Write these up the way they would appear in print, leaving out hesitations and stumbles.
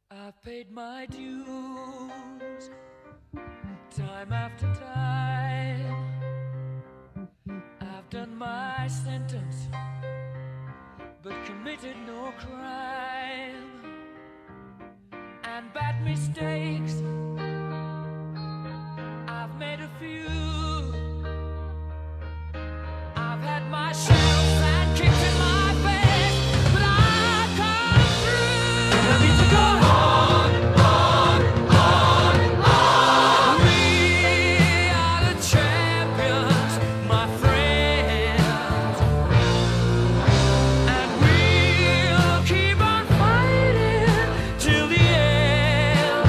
I've paid my dues, time after time. I've done my sentence, but committed no crime. And bad mistakes, I've made a few. I've had my shells and kicks in my face, but I've come through. I need to go on, on, on, on. We are the champions, my friends, and we'll keep on fighting till the end.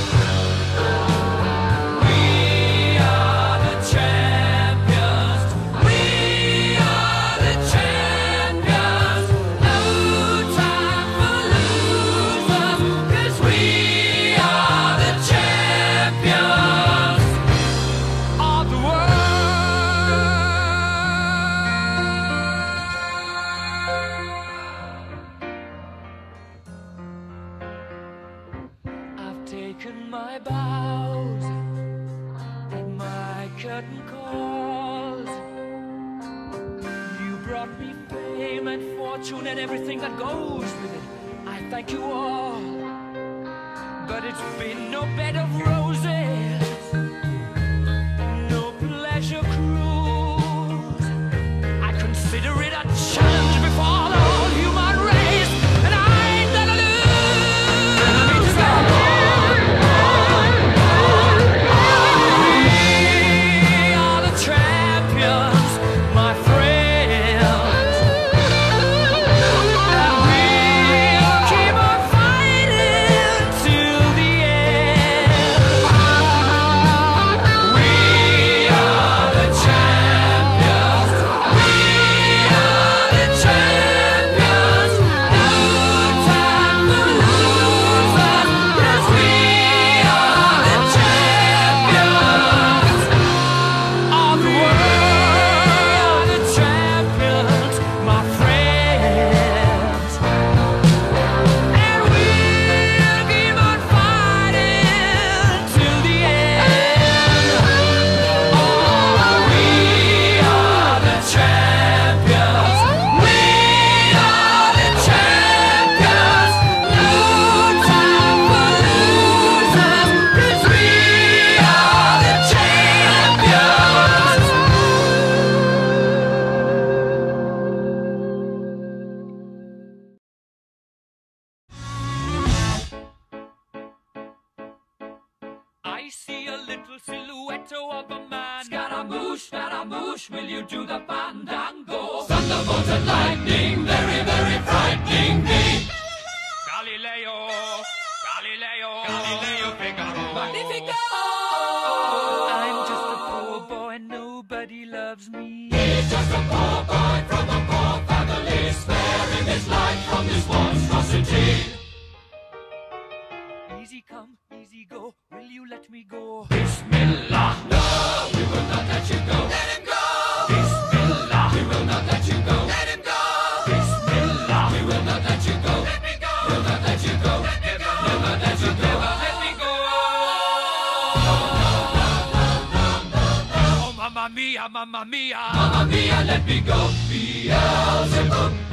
We are the champions. We are the champions. No time for losers, 'cause we are the champions of the world. I've taken my bows at my curtain calls. You brought me fame and fortune and everything that goes with it. I thank you all, but it's been no bed of roses, no pleasure cruise. I consider it a challenge before the whole human race, and I ain't gonna lose. We are the champions, my friends, and we'll keep on fighting till the end. We are the champions. We are the champions. No time for losers, 'cause we are the champions of the world. The champions, my friends, and we'll keep on fighting till the end. Oh, we are the champions. We are the champions. No time for losers, 'cause we are the champions. I see a little silhouette of a man. Scaramouche, will you do the fandango? Thunderbolt and lightning, very, very frightening me. Galileo, Figaro. Magnifico! I'm just a poor boy, nobody loves me. He's just a poor boy from a poor family, sparing his life from this monstrosity. Easy come, easy go, will you let me go? Bismillah, no, we will not let you go. Let him go! Bismillah, we will not let you go. Let him go! Bismillah, we will not let you go. Let me go! We'll not let you go. Let me go! Never let you go. Never let me go. Oh, mamma mia, mamma mia. Mamma mia, let me go. Beelzebub.